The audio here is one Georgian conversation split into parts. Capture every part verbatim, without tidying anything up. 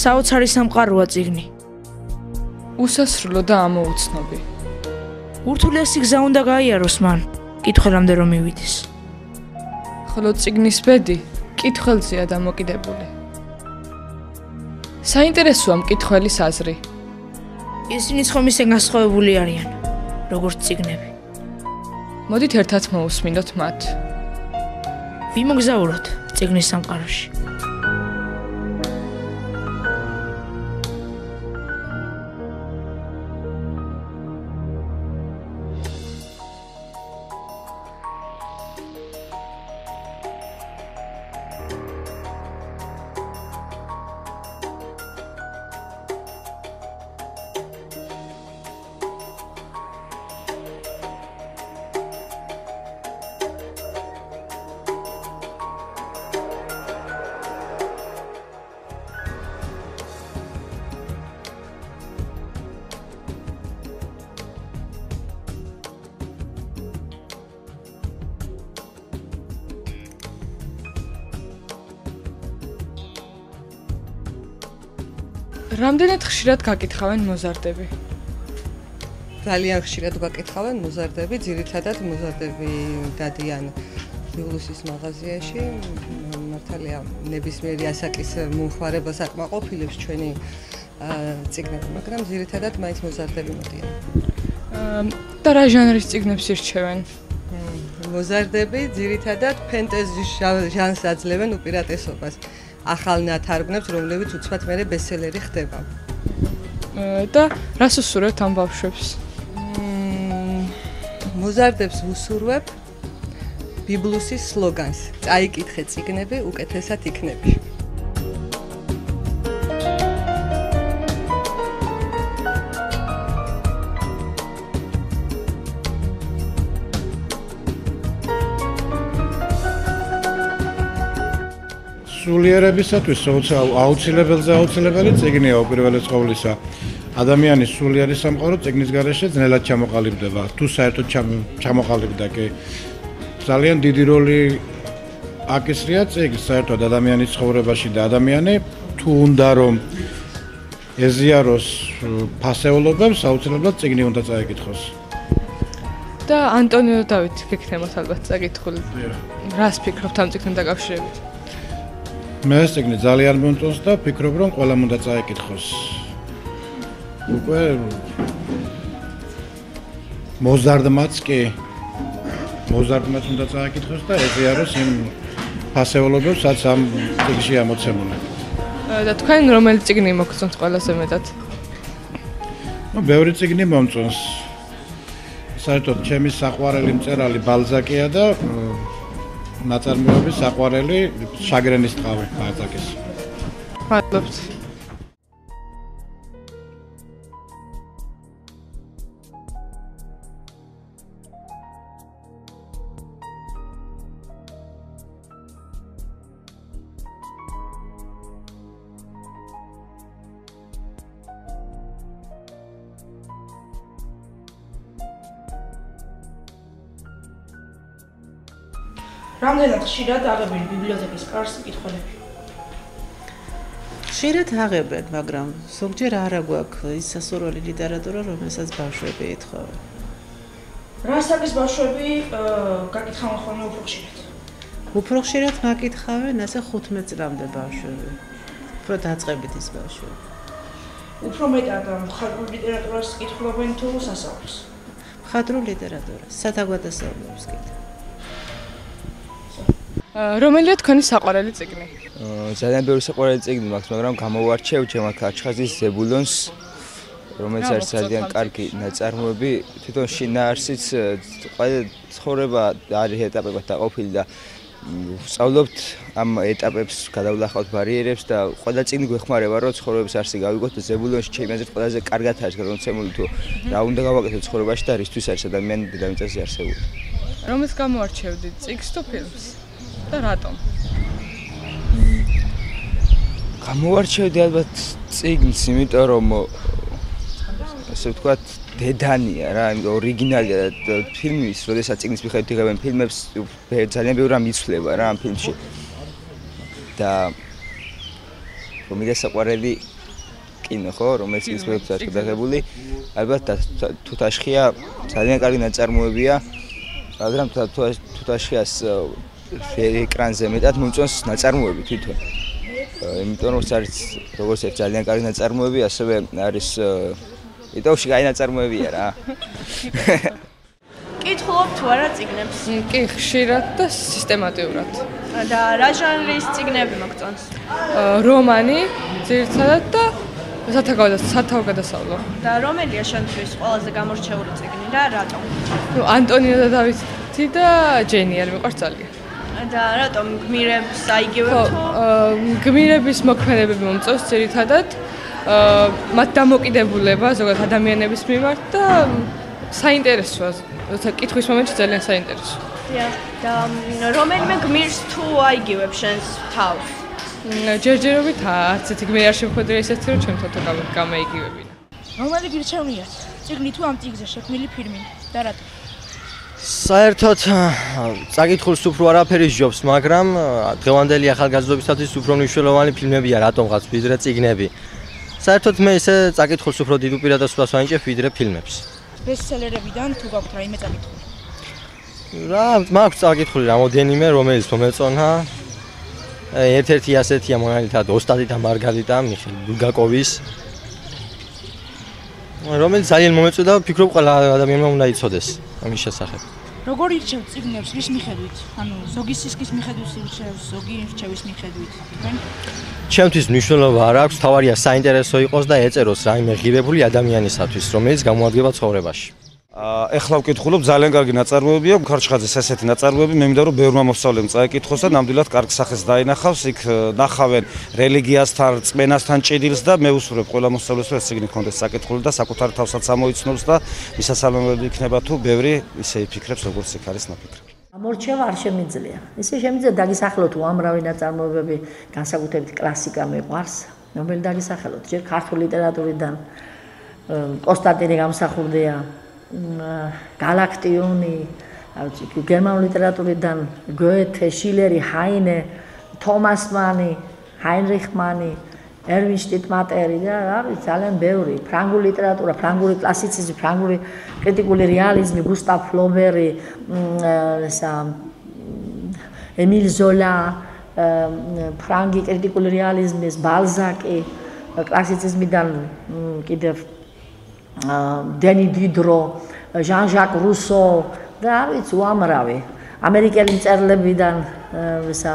საოცარი სამყაროა წიგნი. უსასრულო და ამოუცნობი. ურთულესი გზა უნდა გაიაროს მან, კითხველამდე რომ მივიდეს. ხოლო წიგნის ბედი კითხველზეა დამოკიდებული. საინტერესოა მკითხველის აზრი. ისინიც ხომ ისე განსხვავებული არიან, როგორც წიგნები. მოდით ერთად მოусმინოთ მათ. ვიმოგზაუროთ წიგნის სამყაროში. რამდენად ხშირად გაკითხავენ მოზარდები? ძალიან ხშირად გაკითხავენ მოზარდები, ძირითადად მოზარდები დადიან ბიბლუსის მაღაზიაში. მართალია ნებისმიერი ასაკის მომხმარებელს აკმაყოფილებს ჩვენი წიგნები, მაგრამ ძირითადად მაინც მოზარდები მოდიან. და რა ჟანრის წიგნებს ირჩევენ? მოზარდები ძირითადად ფენტეზის ჟანრს აძლევენ უპირატესობას. ახალ ნათარგმნებს, რომლებიც უცბად მერე ბესტსელერი ხდება. და რას უსურვებთ ამ ბავშვებს? მოზარდებს ვუსურვებ ბიბლუსის სლოგანს: წაიკითხე წიგნები, უკეთესად იქნები. სულიერებისათვის აუცილებელზე აუცილებელი წიგნია უპირველეს ყოვლისა. ადამიანის სულიერი სამყარო წიგნის გარეშე ძნელად ჩამოყალიბდება. თუ საერთოდ ჩამოყალიბდა კი ძალიან დიდი როლი აკისრია წიგნს საერთოდ ადამიანის ცხოვრებაში და ადამიანი თუ უნდა რომ ეზიაროს ფასეულობებს, აუცილებლად წიგნი უნდა წაეკითხოს. და ანტონიო დავით გექნებათ ალბათ წაკითხული. რას ფიქრობთ ამ წიგნთან დაკავშირებით? მე ეს წიგნი ძალიან მომწონს და ვფიქრობ რომ ყველამ უნდა წაეკითხოს. უკვე მოზარდმაც კი მოზარდმაც უნდა წაეკითხოს და ეზიაროს იმ ფასეულობებს, რაც ამ წიგნში ამოცემული. და თქვენ რომელი წიგნი მოგწონთ ყველაზე მეტად? ნუ ბევრი წიგნი მომწონს. საერთოდ ჩემი საყვარელი მწერალი ბალზაკია და ნაწარმოების საყვარელი შაგრენის ტყავი ბალზაკის. მადლობთ. რამდენად ხშირად აღებენ ბიბლიოთეკის კარს მკითხველები? ხშირად აღებენ, მაგრამ ზოგჯერ არა გვაქვს ის სასურველი ლიტერატურა, რომელსაც ბავშვები ეთხოვენ. რა ასაკის ბავშვები გაკითხავენ ხოლმე უფრო ხშირად? უფრო ხშირად მაკითხავენ ასე ხუთმეტ წლამდე ბავშვები. უფრო დაწყებით ის ბავშვები. უფრო მეტად მხატვრულ ლიტერატურას კითხულობენ თუ სასწავლოს? მხატვრულ ლიტერატურას, სათავგადასავლებს კიდე. რომელია თქვენი საყვარელი წიგნი? ძალიან ბევრი საყვარელი წიგნი მაქვს, მაგრამ გამოვარჩევ ჩემ ქარჩხაზის ზებულონს, რომელიც არის ძალიან კარგი ნაწარმოები. თვითონ შინაარსიც ყველა ცხოვრება არის ეტაპებად დაყოფილი და ვსწავლობთ ამ ეტაპებს, გადავლახავთ ბარიერებს და ყველა წიგნი გვეხმარება, რომ ცხოვრების არსი გავიგოთ და ზებულონში ჩემი აზრით ყველაზე კარგად არის გადმოცემული თუ რა უნდა გავაკეთოთ ცხოვრებაში და რისთვის არის ადამიანი დედამიწაზე არსებული. რომელს გამოვარჩევდით, წიგნს თუ ფილმს? და რატომ? გამოვარჩევდი ალბათ წიგნს, იმიტომ რომ ასე ვთქვათ, დედანია რა, იმიტომ ორიგინალია და ფილმის, როდესაც წიგნის მიხედვით იღებენ ფილმებს, ძალიან ბევრი რამ იცვლება რა ამ ფილმში. და რომ იდე საყვარელი კინო ხო, რომელიც ისმენებს აღდგენილი. ალბათ თუთაშხია ძალიან კარგი ნაწარმოებია, მაგრამ თუთაშხიას ეკრანზე მეტად მომწონს ნაწარმოები თვითონ. იმიტომ რომ არის როგორც ერთ ძალიან კარგი ნაწარმოები, ასევე არის იტოვში კაი ნაწარმოებია რა. კითხულობ თუ არა წიგნებს? კი, ხშირად და სისტემატიურად. და რა ჟანრის წიგნები მოგწონს? რომანი, ძირითადად და სათავგადასავლო. და რომელია შენთვის ყველაზე გამორჩეული წიგნი და რატომ? ნუ ანტონიო და დავითი და ჯენი არ მიყვარს ძალიან. და რატომ გმირებს აიგივებ თუ? გმირების მოქმედებები მომწონს ძირითადად. მათ დამოკიდებულება ზოგადად ადამიანების მიმართ და საინტერესოა. როცა კითხვის მომენტში ძალიან საინტერესოა. და რომელიმე გმირს თუ აიგივებ შენს თავს? ჯერჯერობით არც ერთი გმირი არ შემოხვედრია ისეთი რომ ჩემ თოთო გამეიგივებინა. რომელი გირჩევნიათ? წიგნი თუ ამ წიგნზე შექმნილი ფილმი და რატომ? საერთოდ წაკითხულს უფრო არაფერი სჯობს, მაგრამ დღევანდელი ახალგაზრდობისათვის უფრო მნიშვნელოვანი ფილმებია რატომღაც ვიდრე წიგნები. საერთოდ მე ესე წაკითხულს უფრო დიდ უპირატესობას ვანიჭებ ვიდრე ფილმებს. ბესტსელერებიდან თუ გაქვთ რაიმე წაკითხული? რა, მაქვს წაკითხული რამოდენიმე, რომელიც მომეწონა. ერთ-ერთი ასეთია მონალითად ოსტატი და მარგარიტა მიხეილ ბულგაკოვის, რომელიც ძალიან მომეწოდა, ვფიქრობ ყველა ადამიანმა უნდა იცოდეს ამის შესახებ. როგორ ირჩევთ წიგნებს, ვის მიხედვით? ანუ ზოგი სისქის მიხედვით ირჩევს, ზოგი ირჩევის მიხედვით. თქვენ? ჩემთვის მნიშვნელობა არ აქვს, თავარია საინტერესო იყოს და ეწეროს რაიმე ღირებული ადამიანისათვის, რომელიც გამოადგება ცხოვრებაში. ეხლა ვკითხულობ, ძალიან კარგი ნაწარმოებია, ქარჩხაძეს ესეთი ნაწარმოები, მე მინდა რომ ბევრმა მოსწავლემ წაეკითხოს და ნამდვილად კარგ სახეს დაინახავს, იქ ნახავენ რელიგიასთან, რწმენასთან ჭიდილს და მე ვუსურვებ ყველა მოსწავლეს რომ ეს წიგნი ჰქონდეს წაკითხული და საკუთარ თავსაც ამოიცნობს და მისასალმებელი იქნება თუ ბევრი ისე იფიქრებს, როგორც იქ არის ნაფიქრები. გამორჩევა არ შემიძლია. ისე შემიძლია დაგისახელოთ უამრავი ნაწარმოებები, განსაკუთრებით კლასიკა მიყვარს, რომელი დაგისახელოთ, ჯერ ქართული ლიტერატურიდან კონსტანტინე გამსახურდია, გალაქტიონი, ავიცი, გერმანული ლიტერატურიდან გოეთე, შილერი, ჰაინე, თომას მანი, ჰაინრიხ მანი, ერვინ შტიტმატერი და არის ძალიან ბევრი. ფრანგული ლიტერატურა, ფრანგული კლასიციზმი, ფრანგული კრიტიკული რეალიზმი, გუსტავ ფლობერი, ესა ემილ ზოლა, ფრანგი კრიტიკული რეალიზმის ბალზაკი, კლასიციზმიდან კიდევ დენი დიდრო, ჟან-ჟაკ რუსო და არის უამრავი. ამერიკელი მწერლებიდან ესა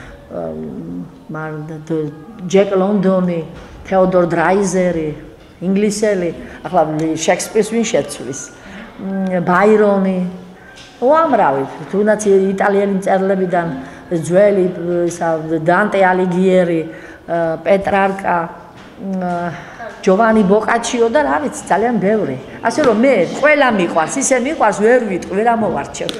ჯეკ ლონდონი, თეოდორ დრაიზერი, ინგლისელი, ახლა შექსპირს ვინ შეცვლის, ბაირონი, უამრავი. თუნდაც იტალიელი მწერლებიდან ძველი დანტე ალიგიერი, პეტრარკა, ჯოვანი ბოკაჩიო და რა ვიცი, ძალიან ბევრი. ასე რომ მე ყველა მიყვარს, ისე მიყვარს, ვერ ვიტყვი, ვერ ამოვარჩევ.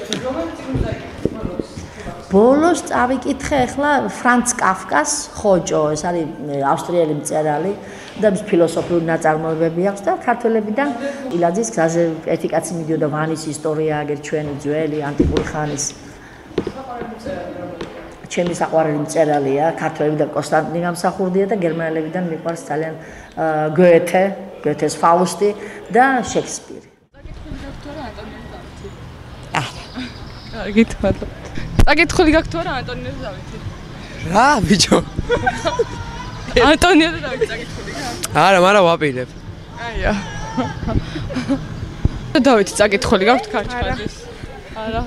ბოლოს წავიკითხე ახლა ფრანც კაფკას ხოჭო, ეს არის ავსტრიელი მწერალი და მის ფილოსოფიური ნაწარმოებები აქვს და ქართველებიდან ილაძის გზაზე ერთი კაცი მიდიოდა ვანის ისტორია, აგერ ჩვენი ძველი ანტიკური ხანის. ჩემი საყვარელი მწერალია, ქართველებიდან კონსტანტინე გამსახურდია და გერმანელებიდან მიყვარს ძალიან გოეთე, გოეთეს ფაუსტი და შექსპირი. კარგით, მადლობა. წაკითხული გაქვთ რა ანტონიო და დავითი? რა, ბიჭო? ანტონიო და დავითი წაკითხული გაქვთ? არა, მაგრამ ვაპირებ. აია. დავითი წაკითხული გაქვთ ქარჩხაძის? არა.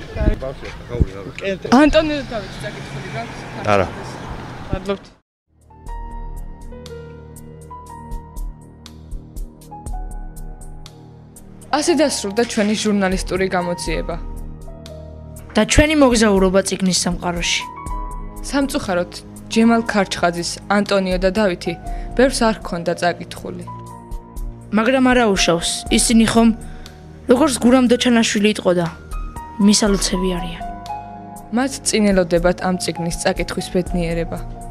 ანტონიო და დავითი წაკითხული გაქვთ? არა. მადლობთ. ასე დასრულდა ჩვენი ჟურნალისტური გამოძიება. და ჩვენი მოგზაურობა წიგნის სამყაროში. სამწუხაროდ, ჯემალ ქარჩხაძის, ანტონიო და დავითი ბევრს არ ჰქონდა წაკითხული. მაგრამ არა უშავს, ისინი ხომ როგორც გურამ დოჩანაშვილი იტყოდა, მისალოცები არიან. მათ წინ ელოდებათ ამ წიგნის წაკითხვის ბედნიერება.